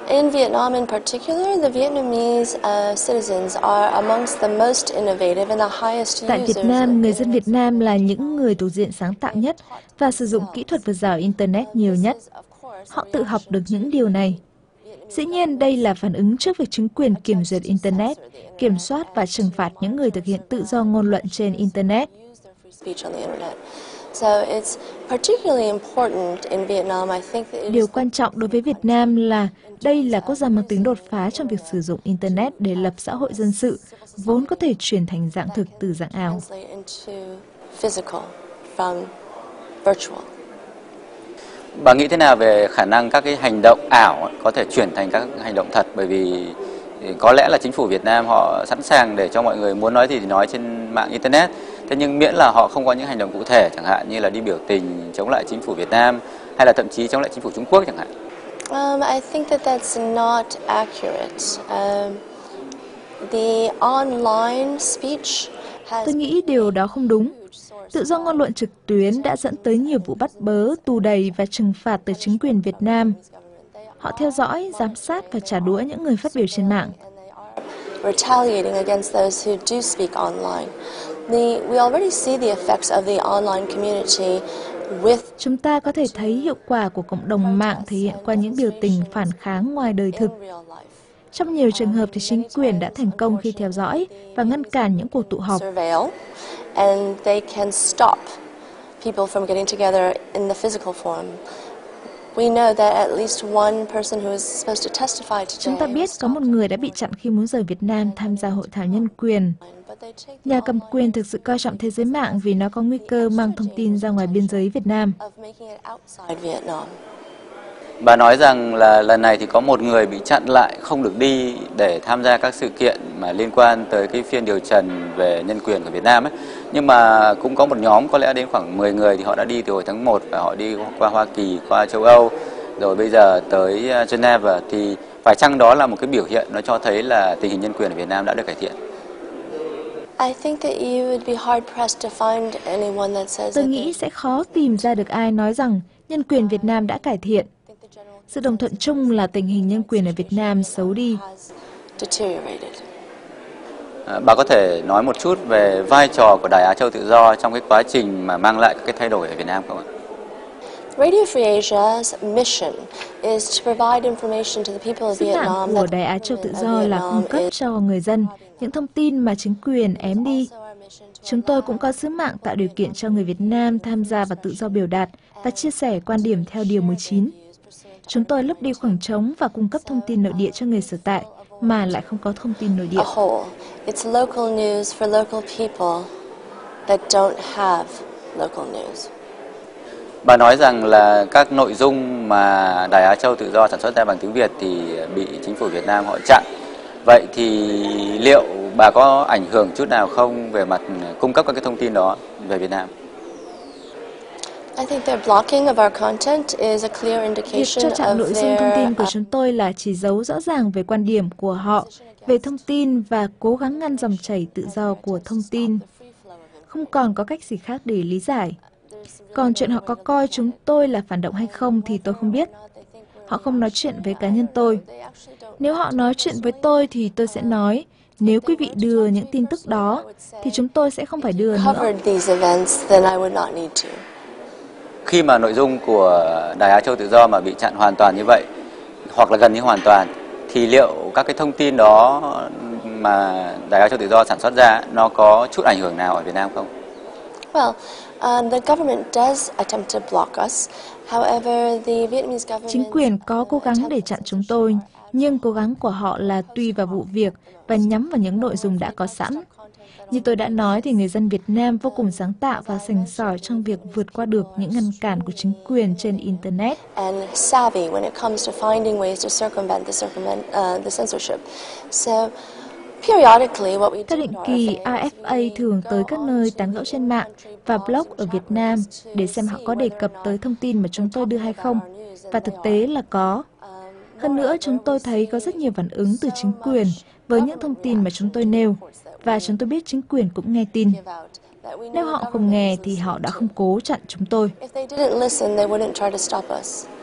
In Vietnam in particular, the Vietnamese citizens are amongst the most innovative and the highest Tại users. Việt Nam, người dân Việt Nam là những người thuộc diện sáng tạo nhất và sử dụng kỹ thuật vượt rào Internet nhiều nhất. Họ tự học được những điều này. Dĩ nhiên, đây là phản ứng trước việc chính quyền kiểm duyệt Internet, kiểm soát và trừng phạt những người thực hiện tự do ngôn luận trên Internet. Điều quan trọng đối với Việt Nam là đây là quốc gia mang tính đột phá trong việc sử dụng Internet để lập xã hội dân sự, vốn có thể chuyển thành dạng thực từ dạng ảo. Bà nghĩ thế nào về khả năng các cái hành động ảo có thể chuyển thành các hành động thật? Bởi vì có lẽ là chính phủ Việt Nam họ sẵn sàng để cho mọi người muốn nói gì thì nói trên mạng Internet. Thế nhưng miễn là họ không có những hành động cụ thể, chẳng hạn như là đi biểu tình chống lại chính phủ Việt Nam hay là thậm chí chống lại chính phủ Trung Quốc chẳng hạn. I think that's not accurate. The online speech has... Tôi nghĩ điều đó không đúng. Tự do ngôn luận trực tuyến đã dẫn tới nhiều vụ bắt bớ, tù đày và trừng phạt từ chính quyền Việt Nam. Họ theo dõi, giám sát và trả đũa những người phát biểu trên mạng. Chúng ta có thể thấy hiệu quả của cộng đồng mạng thể hiện qua những biểu tình phản kháng ngoài đời thực. Trong nhiều trường hợp thì chính quyền đã thành công khi theo dõi và ngăn cản những cuộc tụ họp. And they can stop people from getting together in the physical form. We know that at least one person who is supposed to testify today. Chúng ta biết có một người đã bị chặn khi muốn rời Việt Nam tham gia hội thảo nhân quyền. Nhà cầm quyền thực sự coi trọng thế giới mạng vì nó có nguy cơ mang thông tin ra ngoài biên giới Việt Nam. Bà nói rằng là lần này thì có một người bị chặn lại không được đi để tham gia các sự kiện mà liên quan tới cái phiên điều trần về nhân quyền của Việt Nam ấy. Nhưng mà cũng có một nhóm có lẽ đến khoảng 10 người thì họ đã đi từ hồi tháng 1 và họ đi qua Hoa Kỳ, qua châu Âu, rồi bây giờ tới Geneva, thì phải chăng đó là một cái biểu hiện nó cho thấy là tình hình nhân quyền ở Việt Nam đã được cải thiện? Tôi nghĩ sẽ khó tìm ra được ai nói rằng nhân quyền Việt Nam đã cải thiện. Sự đồng thuận chung là tình hình nhân quyền ở Việt Nam xấu đi. Bà có thể nói một chút về vai trò của Đài Á Châu Tự Do trong cái quá trình mà mang lại các cái thay đổi ở Việt Nam không ạ? Radio Free Asia's mission is to provide information to the people of Sứ Vietnam. mạng của Đài Á Châu Tự Do là cung cấp cho người dân những thông tin mà chính quyền ém đi. Chúng tôi cũng có sứ mạng tạo điều kiện cho người Việt Nam tham gia và tự do biểu đạt và chia sẻ quan điểm theo Điều 19. Chúng tôi lấp đi khoảng trống và cung cấp thông tin nội địa cho người sở tại mà lại không có thông tin nội địa. It's local news for local people that don't have local news. Bà nói rằng là các nội dung mà Đài Á Châu Tự Do sản xuất ra bằng tiếng Việt thì bị chính phủ Việt Nam họ chặn. Vậy thì liệu bà có ảnh hưởng chút nào không về mặt cung cấp các cái thông tin đó về Việt Nam? Việc cho chặn nội dung thông tin của chúng tôi là chỉ dấu rõ ràng về quan điểm của họ về thông tin và cố gắng ngăn dòng chảy tự do của thông tin. Không còn có cách gì khác để lý giải. Còn chuyện họ có coi chúng tôi là phản động hay không thì tôi không biết. Họ không nói chuyện với cá nhân tôi. Nếu họ nói chuyện với tôi thì tôi sẽ nói, nếu quý vị đưa những tin tức đó thì chúng tôi sẽ không phải đưa nữa. Khi mà nội dung của Đài Á Châu Tự Do mà bị chặn hoàn toàn như vậy, hoặc là gần như hoàn toàn, thì liệu các cái thông tin đó mà Đài Á Châu Tự Do sản xuất ra nó có chút ảnh hưởng nào ở Việt Nam không? Chính quyền có cố gắng để chặn chúng tôi, nhưng cố gắng của họ là tùy vào vụ việc và nhắm vào những nội dung đã có sẵn. Như tôi đã nói thì người dân Việt Nam vô cùng sáng tạo và sành sỏi trong việc vượt qua được những ngăn cản của chính quyền trên Internet. Theo định kỳ, AFA thường tới các nơi tán gẫu trên mạng và blog ở Việt Nam để xem họ có đề cập tới thông tin mà chúng tôi đưa hay không. Và thực tế là có. Hơn nữa, chúng tôi thấy có rất nhiều phản ứng từ chính quyền với những thông tin mà chúng tôi nêu, và chúng tôi biết chính quyền cũng nghe tin. Nếu họ không nghe thì họ đã không cố chặn chúng tôi.